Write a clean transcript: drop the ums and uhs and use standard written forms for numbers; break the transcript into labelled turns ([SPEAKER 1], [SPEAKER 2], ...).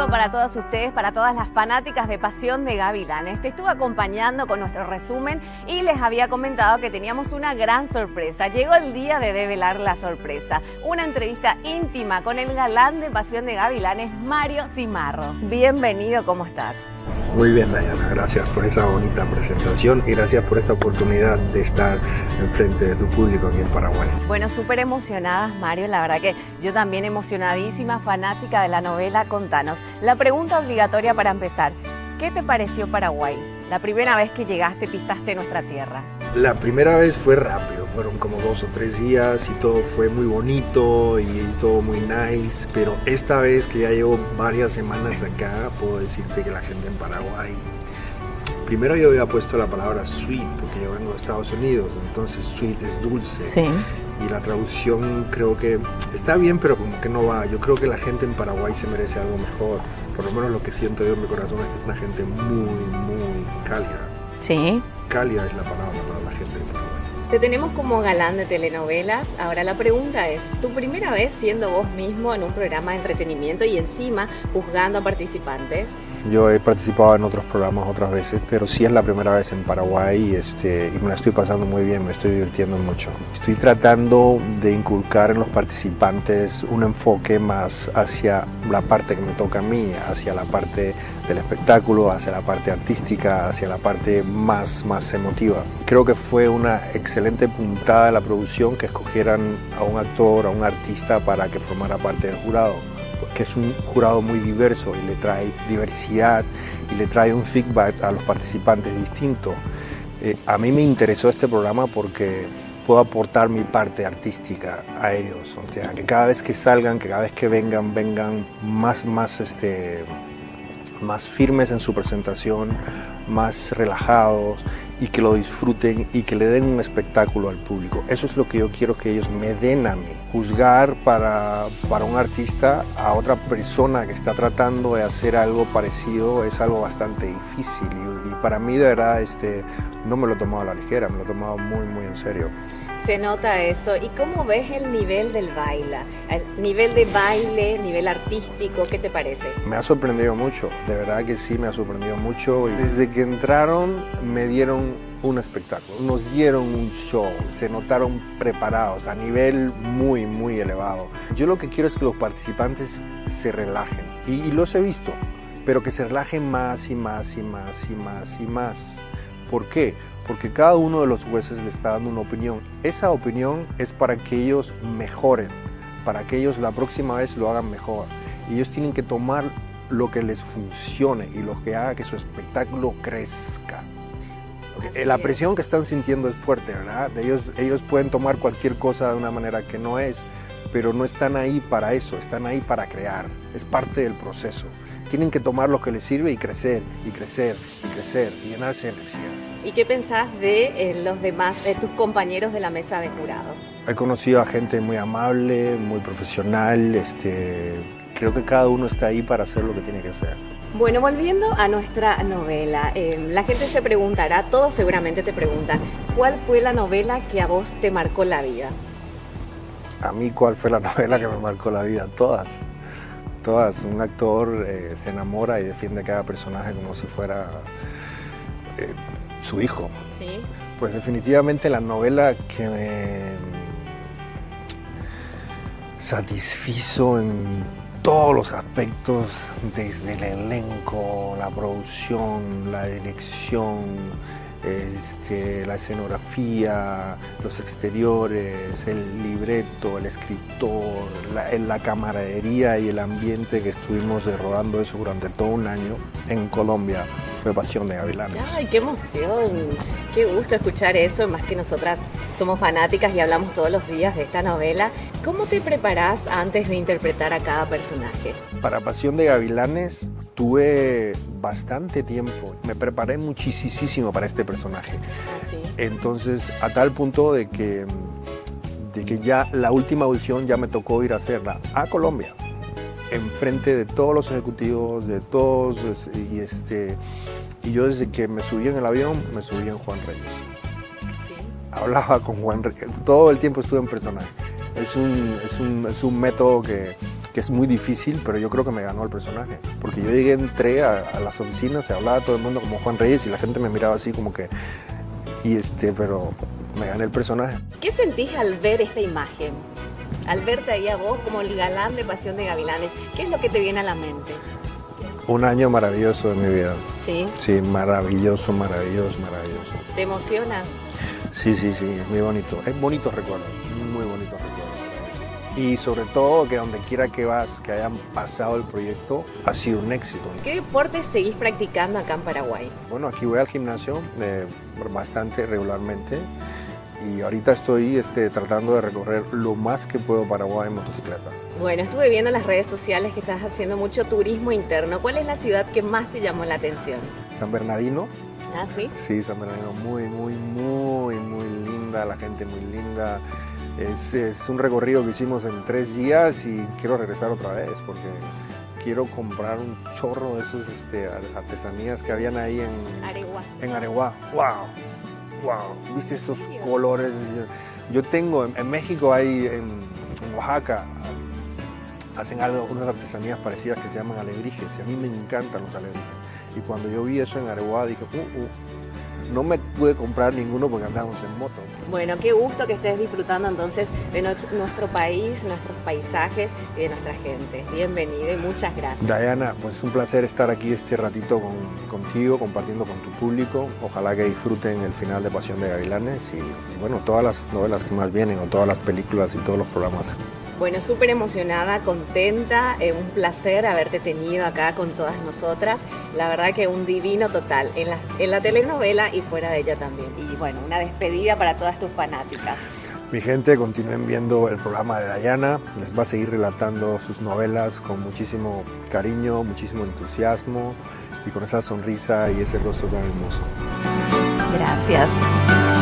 [SPEAKER 1] saludo para todos ustedes, para todas las fanáticas de Pasión de Gavilanes. Te estuve acompañando con nuestro resumen y les había comentado que teníamos una gran sorpresa. Llegó el día de develar la sorpresa. Una entrevista íntima con el galán de Pasión de Gavilanes, Mario Cimarro. Bienvenido, ¿cómo estás?
[SPEAKER 2] Muy bien, Dayana, gracias por esa bonita presentación y gracias por esta oportunidad de estar enfrente de tu público aquí en Paraguay.
[SPEAKER 1] Bueno, súper emocionadas, Mario, la verdad que yo también emocionadísima, fanática de la novela. Contanos, la pregunta obligatoria para empezar, ¿qué te pareció Paraguay? La primera vez que llegaste, pisaste nuestra tierra.
[SPEAKER 2] La primera vez fue rápido, fueron como 2 o 3 días y todo fue muy bonito y todo muy nice, pero esta vez que ya llevo varias semanas acá, puedo decirte que la gente en Paraguay, primero yo había puesto la palabra sweet, porque yo vengo de Estados Unidos, entonces sweet es dulce.
[SPEAKER 1] Sí.
[SPEAKER 2] Y la traducción creo que está bien, pero como que no va. Yo creo que la gente en Paraguay se merece algo mejor, por lo menos lo que siento yo en mi corazón es que es una gente muy cálida.
[SPEAKER 1] Sí.
[SPEAKER 2] Cálida es la palabra para la gente de Paraguay.
[SPEAKER 1] Te tenemos como galán de telenovelas. Ahora la pregunta es, ¿tu primera vez siendo vos mismo en un programa de entretenimiento y encima juzgando a participantes?
[SPEAKER 2] Yo he participado en otros programas otras veces, pero sí es la primera vez en Paraguay y me la estoy pasando muy bien, me estoy divirtiendo mucho. Estoy tratando de inculcar en los participantes un enfoque más hacia la parte que me toca a mí, hacia la parte del espectáculo, hacia la parte artística, hacia la parte más emotiva. Creo que fue una excelente puntada de la producción que escogieran a un actor, a un artista para que formara parte del jurado, que es un jurado muy diverso y le trae diversidad y le trae un feedback a los participantes distinto. A mí me interesó este programa porque puedo aportar mi parte artística a ellos, o sea, que cada vez que salgan, que cada vez que vengan más firmes en su presentación, más relajados y que lo disfruten y que le den un espectáculo al público. Eso es lo que yo quiero que ellos me den a mí. Juzgar para un artista a otra persona que está tratando de hacer algo parecido es algo bastante difícil y para mí de verdad no me lo he tomado a la ligera, me lo he tomado muy en serio.
[SPEAKER 1] Se nota eso. ¿Y cómo ves el nivel del baile? El nivel de baile, nivel artístico, ¿qué te parece?
[SPEAKER 2] Me ha sorprendido mucho, de verdad que sí, me ha sorprendido mucho. Desde que entraron me dieron un espectáculo, nos dieron un show, se notaron preparados a nivel muy elevado. Yo lo que quiero es que los participantes se relajen y los he visto, pero que se relajen más y más. ¿Por qué? Porque cada uno de los jueces le está dando una opinión. Esa opinión es para que ellos mejoren, para que ellos la próxima vez lo hagan mejor. Y ellos tienen que tomar lo que les funcione y lo que haga que su espectáculo crezca. La presión que están sintiendo es fuerte, ¿verdad? Ellos pueden tomar cualquier cosa de una manera que no es, pero no están ahí para eso, están ahí para crear. Es parte del proceso. Tienen que tomar lo que les sirve y crecer, y llenarse de energía.
[SPEAKER 1] ¿Y qué pensás de los demás, de tus compañeros de la mesa de jurado?
[SPEAKER 2] He conocido a gente muy amable, muy profesional. Creo que cada uno está ahí para hacer lo que tiene que hacer.
[SPEAKER 1] Bueno, volviendo a nuestra novela, la gente se preguntará, todos seguramente te preguntan, ¿cuál fue la novela que a vos te marcó la vida?
[SPEAKER 2] A mí, ¿cuál fue la novela que me marcó la vida? Todas. Un actor se enamora y defiende a cada personaje como si fuera su hijo.
[SPEAKER 1] Sí.
[SPEAKER 2] Pues definitivamente la novela que me satisfizo en todos los aspectos, desde el elenco, la producción, la dirección, la escenografía, los exteriores, el libreto, el escritor, la camaradería y el ambiente que estuvimos rodando eso durante todo un año en Colombia. Fue Pasión de Gavilanes.
[SPEAKER 1] ¡Ay, qué emoción! Qué gusto escuchar eso, más que nosotras somos fanáticas y hablamos todos los días de esta novela. ¿Cómo te preparás antes de interpretar a cada personaje?
[SPEAKER 2] Para Pasión de Gavilanes tuve bastante tiempo, me preparé muchísimo para este personaje.
[SPEAKER 1] ¿Sí?
[SPEAKER 2] Entonces, a tal punto de que ya la última audición ya me tocó ir a hacerla a Colombia, enfrente de todos los ejecutivos, de todos, y yo desde que me subí en el avión, me subí en Juan Reyes.
[SPEAKER 1] ¿Sí?
[SPEAKER 2] Hablaba con Juan Reyes, todo el tiempo estuve en personaje. Es un método que que es muy difícil, pero yo creo que me ganó el personaje. Porque yo llegué, entré a las oficinas, se hablaba todo el mundo como Juan Reyes y la gente me miraba así como que... pero me gané el personaje.
[SPEAKER 1] ¿Qué sentís al ver esta imagen? Al verte ahí a vos como el galán de Pasión de Gavilanes, ¿qué es lo que te viene a la mente?
[SPEAKER 2] Un año maravilloso de mi vida.
[SPEAKER 1] ¿Sí?
[SPEAKER 2] Sí, maravilloso, maravilloso, maravilloso.
[SPEAKER 1] ¿Te emociona?
[SPEAKER 2] Sí, es muy bonito. Es bonito recuerdo, muy bonito recuerdo. Y sobre todo que donde quiera que vas, que hayan pasado el proyecto, ha sido un éxito.
[SPEAKER 1] ¿Qué deportes seguís practicando acá en Paraguay?
[SPEAKER 2] Bueno, aquí voy al gimnasio bastante regularmente y ahorita estoy tratando de recorrer lo más que puedo Paraguay en motocicleta.
[SPEAKER 1] Bueno, estuve viendo en las redes sociales que estás haciendo mucho turismo interno. ¿Cuál es la ciudad que más te llamó la atención?
[SPEAKER 2] San Bernardino.
[SPEAKER 1] ¿Ah, sí?
[SPEAKER 2] Sí, San Bernardino, muy linda, la gente muy linda. Es un recorrido que hicimos en 3 días y quiero regresar otra vez porque quiero comprar un chorro de esos artesanías que habían ahí en Areguá. ¡Wow! ¿Viste esos colores? Yo tengo, en México hay, en Oaxaca, hacen unas artesanías parecidas que se llaman alebrijes y a mí me encantan los alebrijes. Y cuando yo vi eso en Areguá dije, no me pude comprar ninguno porque andábamos en moto.
[SPEAKER 1] Bueno, qué gusto que estés disfrutando entonces de nuestro país, nuestros paisajes y de nuestra gente. Bienvenido y muchas gracias.
[SPEAKER 2] Diana, pues un placer estar aquí este ratito contigo, compartiendo con tu público. Ojalá que disfruten el final de Pasión de Gavilanes y bueno, todas las novelas que más vienen o todas las películas y todos los programas.
[SPEAKER 1] Bueno, súper emocionada, contenta, un placer haberte tenido acá con todas nosotras. La verdad que un divino total en la telenovela y fuera de ella también. Y bueno, una despedida para todas tus fanáticas.
[SPEAKER 2] Mi gente, continúen viendo el programa de Diana. Les va a seguir relatando sus novelas con muchísimo cariño, muchísimo entusiasmo y con esa sonrisa y ese rostro tan hermoso.
[SPEAKER 1] Gracias.